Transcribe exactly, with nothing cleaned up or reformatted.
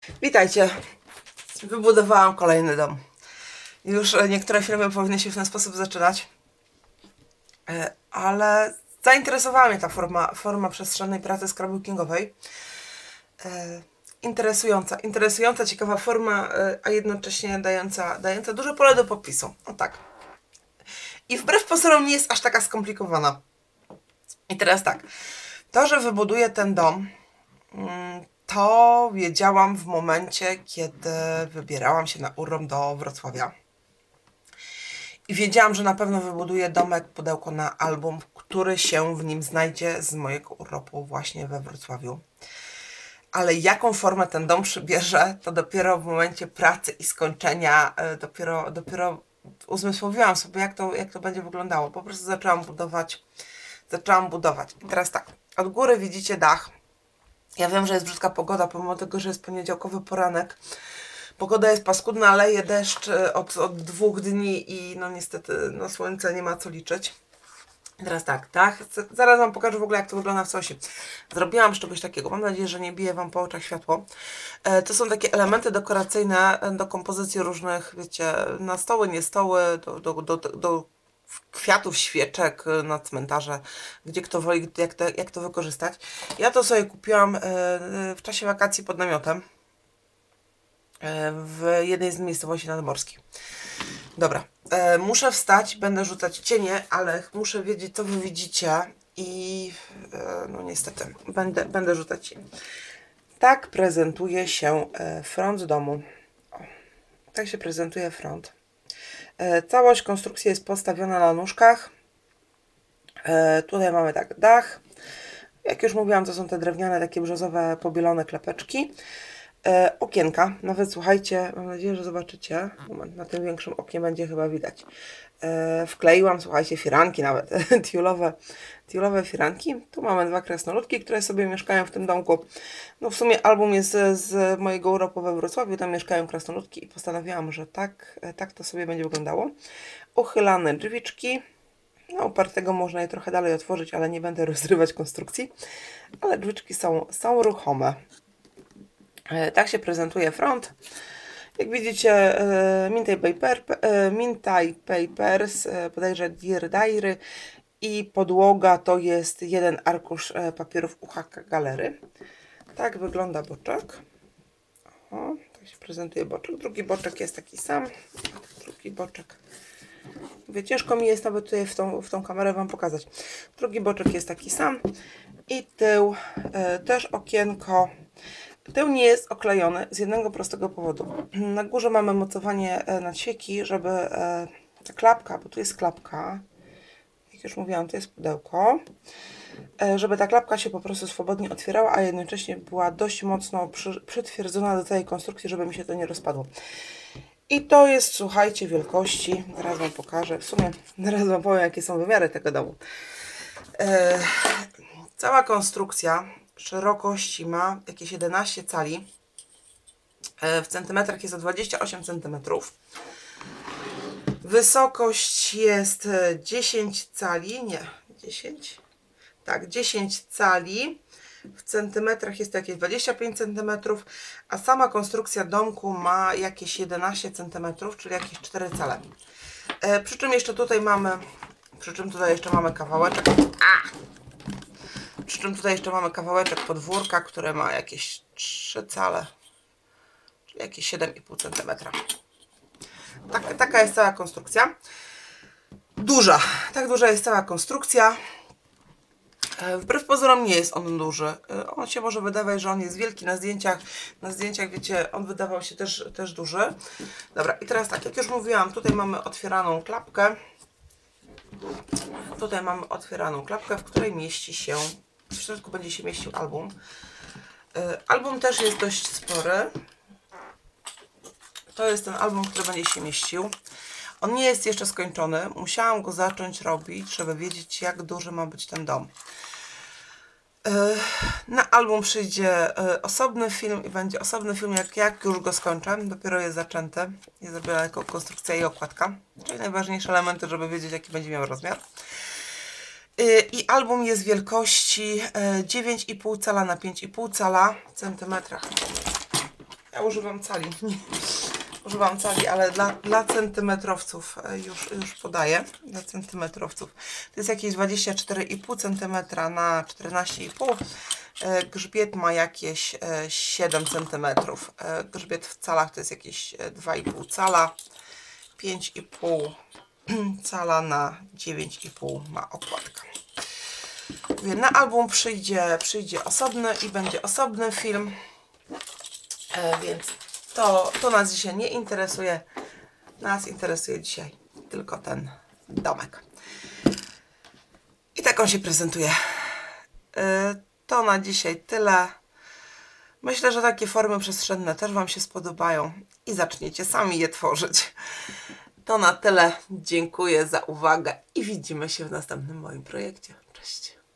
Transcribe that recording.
Witajcie. Wybudowałam kolejny dom. Już niektóre filmy powinny się w ten sposób zaczynać, ale zainteresowała mnie ta forma, forma przestrzennej pracy scrapbookingowej. Interesująca, interesująca, ciekawa forma, a jednocześnie dająca, dająca duże pole do popisu. O tak. I wbrew pozorom nie jest aż taka skomplikowana. I teraz tak, to, że wybuduję ten dom, to wiedziałam w momencie, kiedy wybierałam się na urlop do Wrocławia. I wiedziałam, że na pewno wybuduję domek, pudełko na album, który się w nim znajdzie z mojego urlopu właśnie we Wrocławiu. Ale jaką formę ten dom przybierze, to dopiero w momencie pracy i skończenia, dopiero, dopiero uzmysłowiłam sobie, jak to, jak to będzie wyglądało. Po prostu zaczęłam budować, zaczęłam budować. I teraz tak, od góry widzicie dach. Ja wiem, że jest brzydka pogoda, pomimo tego, że jest poniedziałkowy poranek. Pogoda jest paskudna, leje deszcz od, od dwóch dni i no niestety na słońce nie ma co liczyć. Teraz tak, tak, zaraz Wam pokażę w ogóle, jak to wygląda w całości. Zrobiłam z czegoś takiego, mam nadzieję, że nie bije Wam po oczach światło. E, to są takie elementy dekoracyjne do kompozycji różnych, wiecie, na stoły, nie stoły, do, do, do, do kwiatów, świeczek na cmentarze, gdzie kto woli, jak to, jak to wykorzystać. Ja to sobie kupiłam e, w czasie wakacji pod namiotem w jednej z miejscowości nadmorskich. Dobra, e, muszę wstać, będę rzucać cienie, ale muszę wiedzieć, co Wy widzicie i e, no niestety, będę, będę rzucać cienie. Tak prezentuje się e, front domu. O, tak się prezentuje front. E, całość konstrukcji jest postawiona na nóżkach. E, tutaj mamy tak dach. Jak już mówiłam, to są te drewniane, takie brzozowe, pobielone klepeczki. E, okienka, nawet słuchajcie, mam nadzieję, że zobaczycie, moment, na tym większym oknie będzie chyba widać. E, wkleiłam, słuchajcie, firanki nawet, tiulowe, tiulowe firanki. Tu mamy dwa krasnoludki, które sobie mieszkają w tym domku. No w sumie album jest z, z mojego urlopu we Wrocławiu, tam mieszkają krasnoludki i postanowiłam, że tak, tak to sobie będzie wyglądało. Uchylane drzwiczki. No, upartego można je trochę dalej otworzyć, ale nie będę rozrywać konstrukcji. Ale drzwiczki są, są ruchome. Tak się prezentuje front. Jak widzicie, Minty Paper, Minty Papers, bodajże Dear Diary i podłoga to jest jeden arkusz papierów U H K Galery. Tak wygląda boczek. O, tak się prezentuje boczek. Drugi boczek jest taki sam. Drugi boczek. Mówię, ciężko mi jest nawet tutaj w tą, w tą kamerę Wam pokazać. Drugi boczek jest taki sam. I tył, też okienko. Tył nie jest oklejony z jednego prostego powodu. Na górze mamy mocowanie nadsieki, żeby ta klapka, bo tu jest klapka, jak już mówiłam, to jest pudełko, żeby ta klapka się po prostu swobodnie otwierała, a jednocześnie była dość mocno przy, przytwierdzona do tej konstrukcji, żeby mi się to nie rozpadło. I to jest, słuchajcie, wielkości, zaraz Wam pokażę, w sumie zaraz Wam powiem, jakie są wymiary tego domu. E, cała konstrukcja szerokości ma jakieś jedenaście cali, w centymetrach jest o dwadzieścia osiem centymetrów. Wysokość jest dziesięć cali, nie, dziesięć, tak, dziesięć cali, w centymetrach jest to jakieś dwadzieścia pięć centymetrów, a sama konstrukcja domku ma jakieś jedenaście centymetrów, czyli jakieś cztery cale. E, przy czym jeszcze tutaj mamy, przy czym tutaj jeszcze mamy kawałeczek, a! Przy czym tutaj jeszcze mamy kawałeczek podwórka, które ma jakieś trzy cale, czyli jakieś siedem i pół centymetra. Tak, taka jest cała konstrukcja. Duża, tak duża jest cała konstrukcja. Wbrew pozorom nie jest on duży. On się może wydawać, że on jest wielki na zdjęciach. Na zdjęciach, wiecie, on wydawał się też, też duży. Dobra, i teraz tak, jak już mówiłam, tutaj mamy otwieraną klapkę. Tutaj mamy otwieraną klapkę, w której mieści się, w środku będzie się mieścił album. Album też jest dość spory. To jest ten album, który będzie się mieścił. On nie jest jeszcze skończony. Musiałam go zacząć robić, żeby wiedzieć, jak duży ma być ten dom. Na album przyjdzie osobny film i będzie osobny film, jak, jak już go skończę. Dopiero jest zaczęty. Jest zrobiona jako konstrukcja i okładka. Czyli najważniejsze elementy, żeby wiedzieć, jaki będzie miał rozmiar. I album jest wielkości dziewięć i pół cala na pięć i pół cala w centymetrach. Ja używam cali. Nie, używam cali, ale dla, dla centymetrowców już, już podaję. Dla centymetrowców. To jest jakieś dwadzieścia cztery i pół centymetra na czternaście i pół. Grzbiet ma jakieś siedem centymetrów. Grzbiet w calach to jest jakieś dwa i pół cala. pięć i pół cala na dziewięć i pół ma okładka. Na album przyjdzie, przyjdzie osobny i będzie osobny film, e, więc to, to nas dzisiaj nie interesuje. Nas interesuje dzisiaj tylko ten domek. I tak on się prezentuje. E, to na dzisiaj tyle. Myślę, że takie formy przestrzenne też Wam się spodobają i zaczniecie sami je tworzyć. To na tyle. Dziękuję za uwagę i widzimy się w następnym moim projekcie. Cześć!